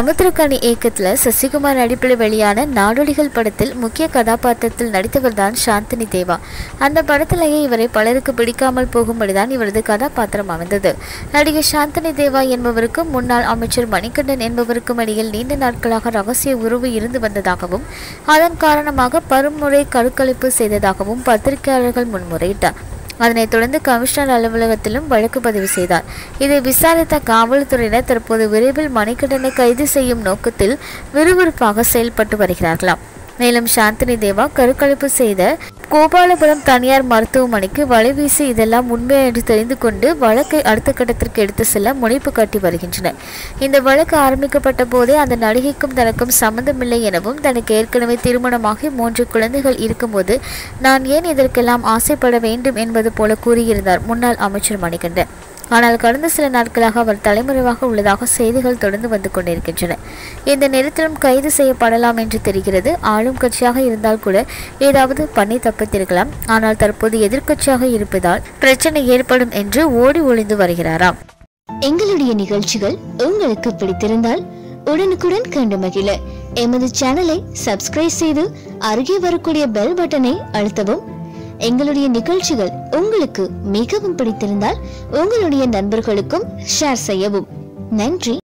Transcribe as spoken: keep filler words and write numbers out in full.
சமுத்திரக்கனி இயக்கத்தில் சசிகுமார் நடிப்பில் வெளியான நாடோடிகள் படத்தில் முக்கிய கதாபாத்திரத்தில் நடித்தவர் தான் சாந்தினி தேவா. அந்த படத்திலேயே இவரை பலருக்கு பிடிக்காமல் போகும்படிதான் இவரது கதாபாத்திரம் அமைந்தது. நடிகை சாந்தினி தேவா என்பவருக்கும் முன்னாள் அமைச்சர் மணிகண்டன் என்பவருக்கும் இடையில் நீண்ட நாட்களாக ரகசிய உறவு இருந்து வந்ததாகவும் அதன் காரணமாக பருமுறை கருக்கலைப்பு செய்ததாகவும் பத்திரிகையாளர்கள் முன்முறையிட்டார். அதனைத் தொடர்ந்து கமிஷனர் அலுவலகத்திலும் வழக்கு பதிவு செய்தார். இதை விசாரித்த காவல்துறையினர் தற்போது விரைவில் மணிகண்டனை கைது செய்யும் நோக்கத்தில் விறுவிறுப்பாக செயல்பட்டு வருகிறார்களாம். மேலும் சாந்தினி தேவா கருக்கலைப்பு செய்த கோபாலபுரம் தனியார் மருத்துவமனைக்கு வலைவீசி இதெல்லாம் உண்மையா என்று தெரிந்து கொண்டு வழக்கை அடுத்த கட்டத்திற்கு எடுத்து செல்ல முனைப்பு காட்டி வருகின்றனர். இந்த வழக்கு ஆரம்பிக்கப்பட்ட போதே அந்த நடிகைக்கும் தனக்கும் சம்பந்தமில்லை எனவும் தனக்கு ஏற்கனவே திருமணமாகி மூன்று குழந்தைகள் இருக்கும்போது நான் ஏன் இதற்கெல்லாம் ஆசைப்பட வேண்டும் என்பது போல கூறியிருந்தார் முன்னாள் அமைச்சர் மணிகண்டன். ஆனால் கடந்த சில நாட்களாக அவர் தலைமறைவாக உள்ளதாக செய்திகள் தொடர்ந்து வந்து கொண்டிருக்கின்றன. இந்த நேரத்திலும் கைது செய்யப்படலாம் என்று தெரிகிறது. ஆளும் கட்சியாக இருந்தால் கூட ஏதாவது பண்ணி தப்பித்திருக்கலாம். ஆனால் தற்போது எதிர்க்கட்சியாக இருப்பதால் பிரச்சனை ஏற்படும் என்று ஓடி ஒளிந்து வருகிறாராம். எங்களுடைய நிகழ்ச்சிகள் உங்களுக்கு பிடித்திருந்தால் உடனுக்குடன் கண்டு மகிழ எமது சேனலை சப்ஸ்கிரைப் செய்து அருகே வரக்கூடிய பெல் பட்டனை அழுத்தவும். எங்களுடைய நிகழ்ச்சிகள் உங்களுக்கு மிகவும் பிடித்திருந்தால் உங்களுடைய நண்பர்களுக்கும் ஷேர் செய்யவும். நன்றி.